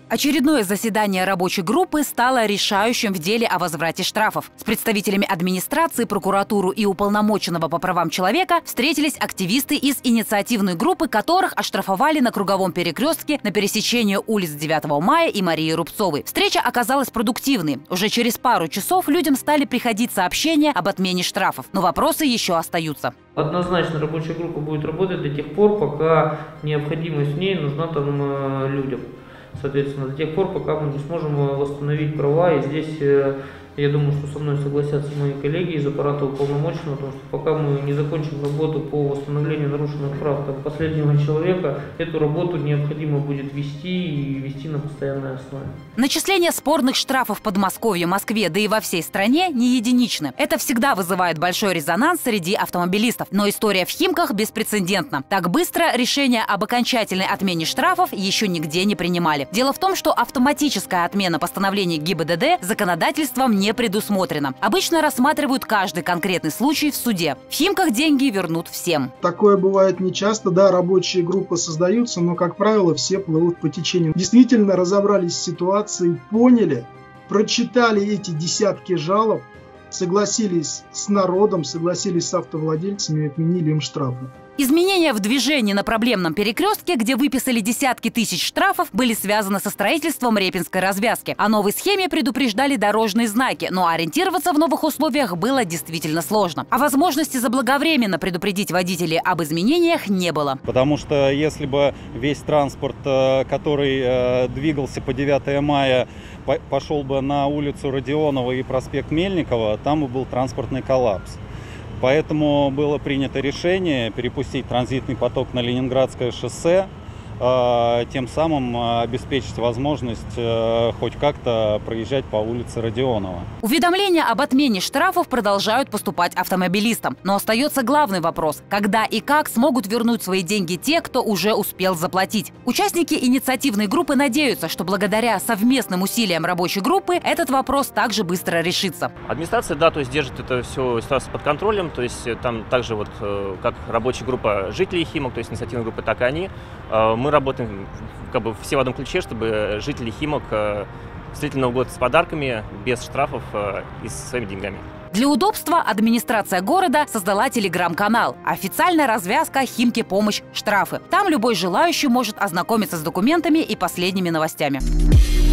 Очередное заседание рабочей группы стало решающим в деле о возврате штрафов. С представителями администрации, прокуратуры и уполномоченного по правам человека встретились активисты из инициативной группы, которых оштрафовали на круговом перекрестке на пересечении улиц 9 мая и Марии Рубцовой. Встреча оказалась продуктивной. Уже через пару часов людям стали приходить сообщения об отмене штрафов. Но вопросы еще остаются. Однозначно рабочая группа будет работать до тех пор, пока необходимость в ней нужна там людям. Соответственно, до тех пор, пока мы не сможем восстановить права. И здесь, я думаю, что со мной согласятся мои коллеги из аппарата уполномоченного, потому что пока мы не закончим работу по восстановлению нарушенных прав там, последнего человека, эту работу необходимо будет вести на постоянной основе. Начисление спорных штрафов в Подмосковье, Москве, да и во всей стране не единичны. Это всегда вызывает большой резонанс среди автомобилистов. Но история в Химках беспрецедентна. Так быстро решение об окончательной отмене штрафов еще нигде не принимали. Дело в том, что автоматическая отмена постановлений ГИБДД законодательством не предусмотрена. Обычно рассматривают каждый конкретный случай в суде. В Химках деньги вернут всем. Такое бывает нечасто. Да, рабочие группы создаются, но, как правило, все плывут по течению. Действительно разобрались с ситуацией, поняли, прочитали эти десятки жалоб, согласились с народом, согласились с автовладельцами и отменили им штрафы. Изменения в движении на проблемном перекрестке, где выписали десятки тысяч штрафов, были связаны со строительством Репинской развязки. О новой схеме предупреждали дорожные знаки, но ориентироваться в новых условиях было действительно сложно. А возможности заблаговременно предупредить водителей об изменениях не было. Потому что если бы весь транспорт, который двигался по 9 мая, пошел бы на улицу Родионова и проспект Мельникова, там бы был транспортный коллапс. Поэтому было принято решение перепустить транзитный поток на Ленинградское шоссе, тем самым обеспечить возможность хоть как-то проезжать по улице Родионова. Уведомления об отмене штрафов продолжают поступать автомобилистам. Но остается главный вопрос – когда и как смогут вернуть свои деньги те, кто уже успел заплатить? Участники инициативной группы надеются, что благодаря совместным усилиям рабочей группы этот вопрос также быстро решится. Администрация, да, то есть держит это все ситуацию под контролем, то есть там также вот как рабочая группа жителей Химок, то есть инициативная группа, так и они. Мы работаем как бы все в одном ключе, чтобы жители Химок встретили Новый год с подарками, без штрафов и со своими деньгами. Для удобства администрация города создала телеграм-канал «Официальная развязка Химки Помощь Штрафы». Там любой желающий может ознакомиться с документами и последними новостями.